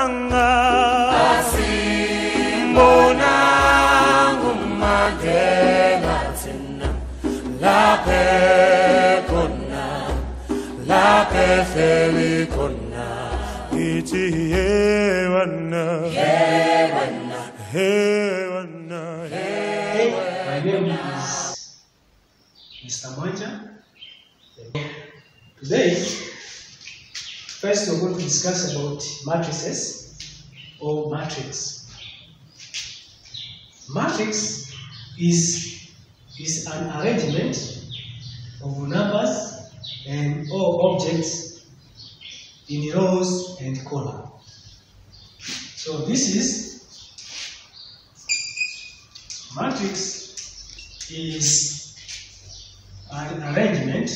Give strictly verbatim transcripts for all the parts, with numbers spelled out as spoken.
Simbonanga Simbonanga Mandela Tina Lape Kona Lape Feli Kona Iti Hewana Hewana Hewana. Hey, my name is Mister Manja. Today, first we're going to discuss about matrices or matrix. Matrix is, is an arrangement of numbers and or objects in rows and columns. So this is matrix is an arrangement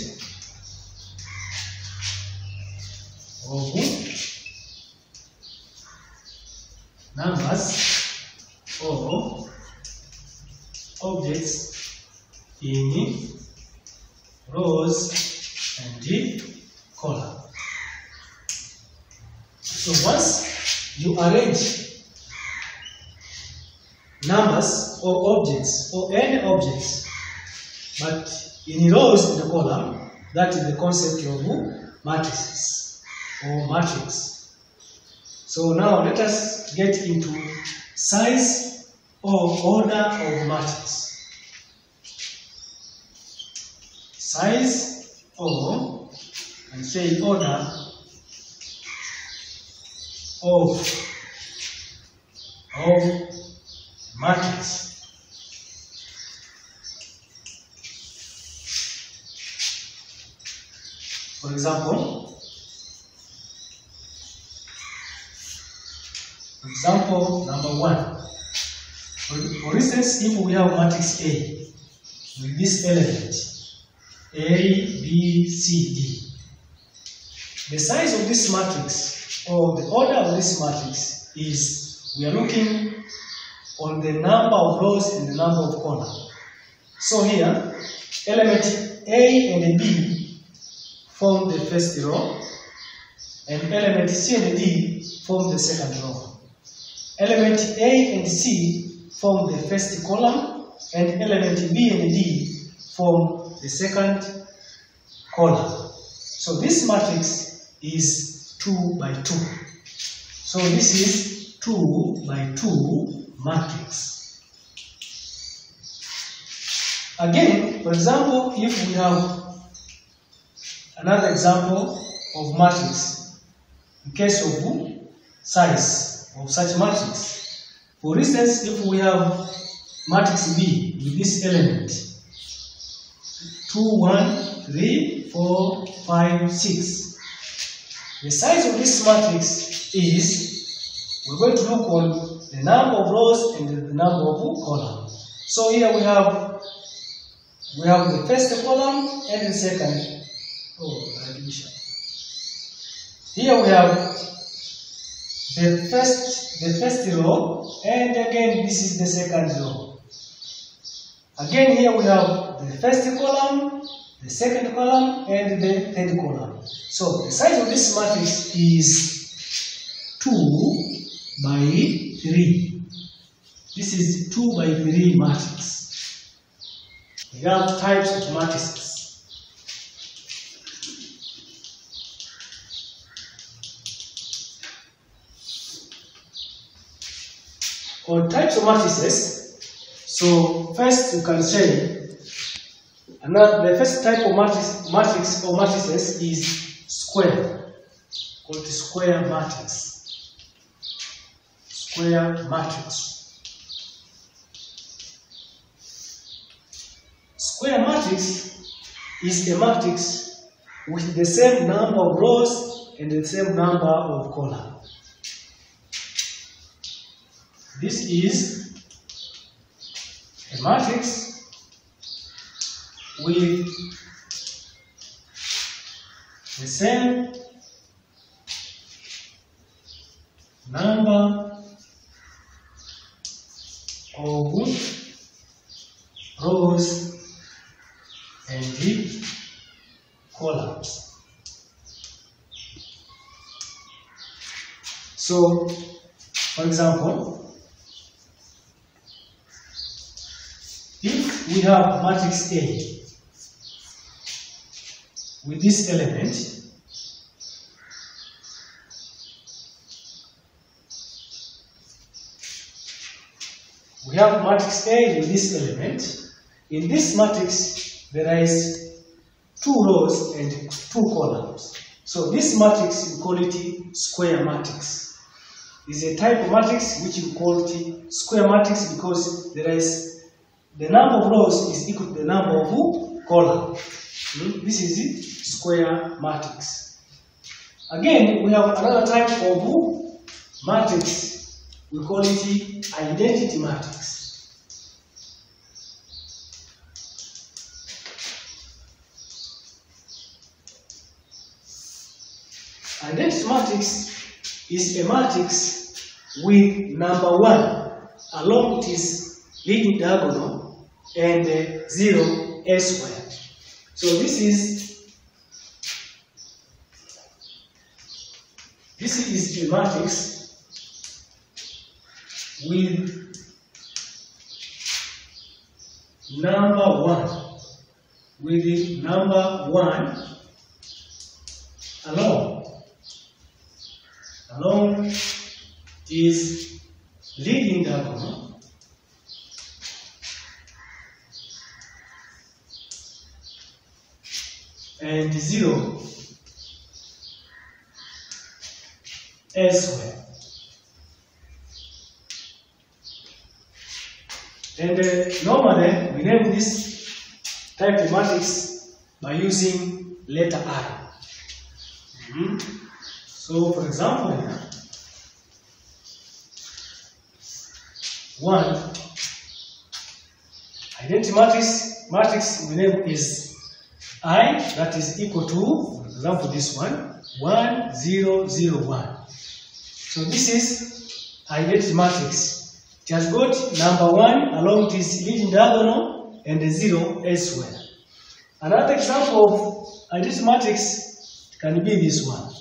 of numbers or objects in rows and columns. So once you arrange numbers or objects or any objects, but in rows in the column, that is the concept of matrices or matrix. So now let us get into size or order of matrix. Size or, and say order of of matrix. For example, for example, number one. For, for instance, if we have matrix A with this element A, B, C, D, the size of this matrix or the order of this matrix is, we are looking on the number of rows and the number of columns. So here, element A and B form the first row, and element C and D form the second row. Element A and C form the first column, and element B and D form the second column. So this matrix is two by two. So this is two by two matrix. Again, for example, if we have another example of matrix, in case of size of such matrix. For instance, if we have matrix B with this element two, one, three, four, five, six. The size of this matrix is, we're going to look on the number of rows and the number of columns. So here we have we have the first column and the second. Oh, here we have the first the first row, and again this is the second row. Again here we have the first column, the second column, and the third column. So the size of this matrix is two by three. This is two by three matrix. We have types of matrices. Or types of matrices. So first you can say another the first type of matrix matrix or matrices is square, called square matrix. Square matrix. Square matrix is a matrix with the same number of rows and the same number of columns. This is a matrix with the same number of rows and columns. So, for example, if we have matrix A with this element, we have matrix A with this element. In this matrix, there is two rows and two columns. So this matrix, we call it square matrix. It's a type of matrix which we call it square matrix because there is the number of rows is equal to the number of columns. Hmm? This is it, square matrix. Again, we have another type of matrix. We call it identity matrix. Identity matrix is a matrix with number one along its leading diagonal and uh, zero elsewhere. So this is this is a matrix with number one, with the number one along, along is leading diagonal and zero elsewhere. And uh, normally we name this type of matrix by using letter I. Mm-hmm. So, for example, one identity matrix matrix we name is I, that is equal to, for example, this one, one, zero, zero, one. So this is identity matrix. It has got number one along this leading diagonal and a zero elsewhere. Another example of identity matrix can be this one.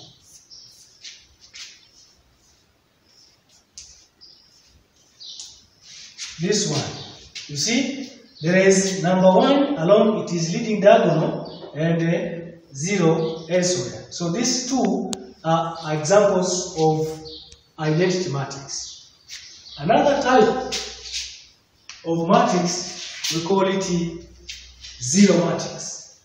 This one. You see, there is number one along it is leading diagonal and a zero elsewhere. So these two are examples of identity matrix. Another type of matrix, we call it zero matrix.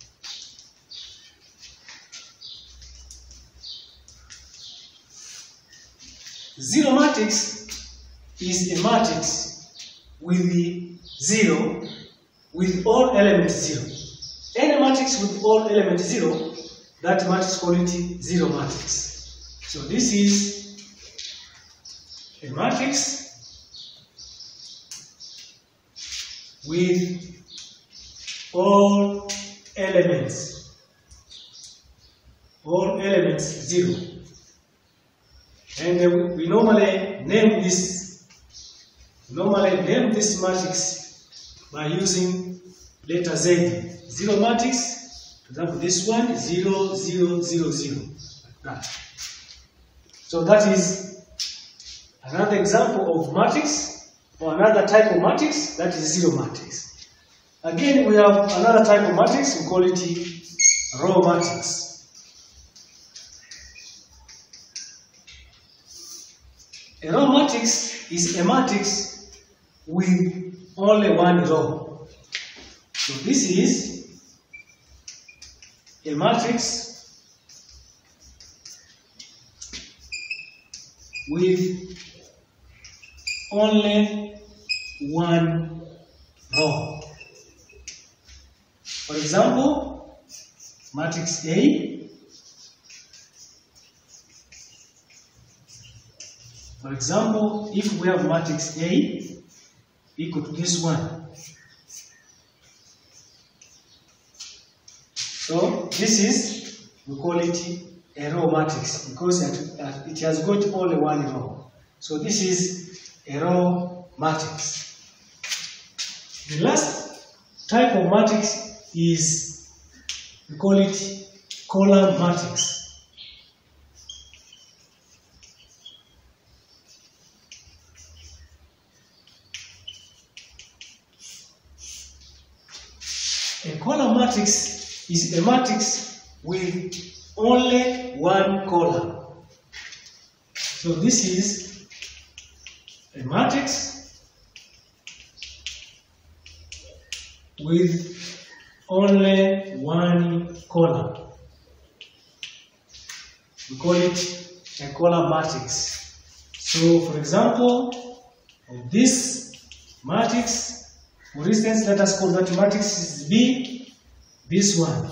Zero matrix is a matrix with the zero, with all elements zero. Any matrix with all elements zero, that matrix call it zero matrix. So this is a matrix with all elements, all elements zero. And uh, we, we normally name this, normally name this matrix by using letter Z. Zero matrix, for example, this one, zero, zero, zero, zero, like that. So that is another example of matrix. Or another type of matrix, that is zero matrix. Again, we have another type of matrix, we call it row matrix. A row matrix is a matrix with only one row. So this is a matrix with only one row. For example, matrix A. For example, if we have matrix A equal to this one. So this is, we call it a row matrix because it, it has got only one row. So this is a row matrix. The last type of matrix is, we call it column matrix. A column matrix is a matrix with only one column. So this is a matrix with only one column. We call it a column matrix. So for example, of this matrix, for instance, let us call that matrix is B, this one.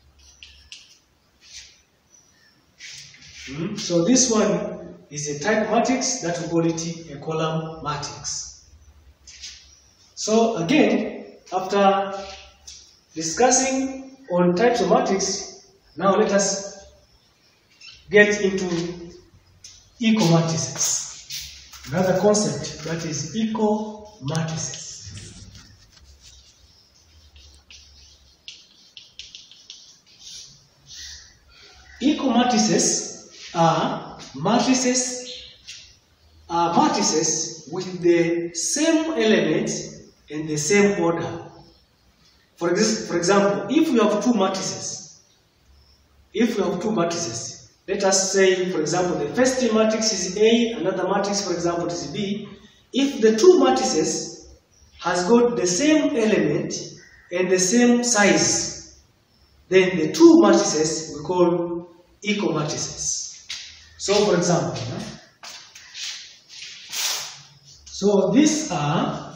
Hmm? So this one is a type matrix that we call it a column matrix. So again, after discussing on types of matrix, now let us get into equal matrices. Another concept that is equal matrices. Equal matrices are matrices are matrices with the same elements in the same order. For this, for example, if we have two matrices, if we have two matrices, let us say, for example, the first matrix is A, another matrix, for example, is B. If the two matrices has got the same element and the same size, then the two matrices we call equal matrices. So, for example, so these are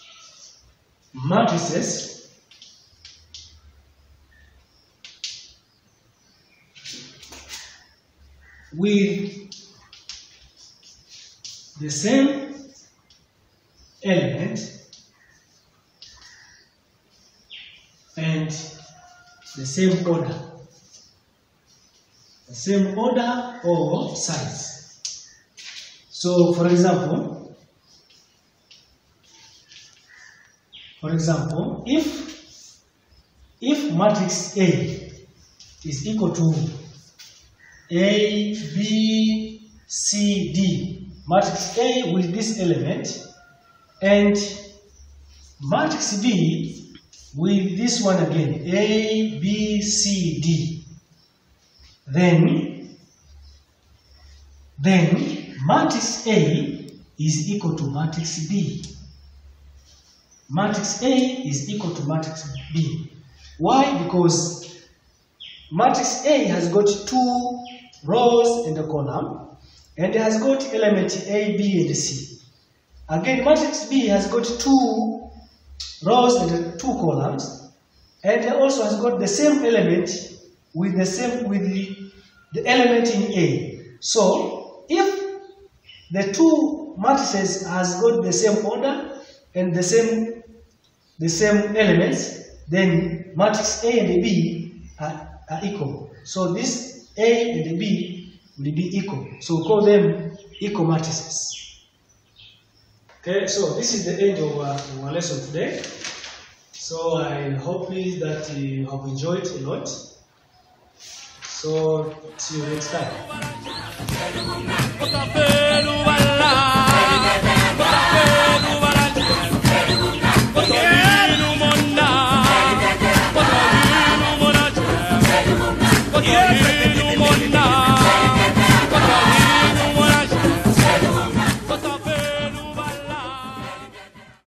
matrices with the same element and the same order, the same order or size. So, for example, for example, if if matrix A is equal to A, B, C, D, matrix A with this element, and matrix B with this one again, A, B, C, D, then, then matrix A is equal to matrix B. Matrix A is equal to matrix B. Why? Because matrix A has got two rows in the column, and it has got element A, B, and C. Again, matrix B has got two rows in the two columns, and it also has got the same element with the same with the, the element in A. So, if the two matrices has got the same order and the same the same elements, then matrix A and B are, are equal. So this A and B will be equal. So we call them equal matrices. Okay, so this is the end of our, our lesson today. So I hope that you have enjoyed a lot. So see you next time.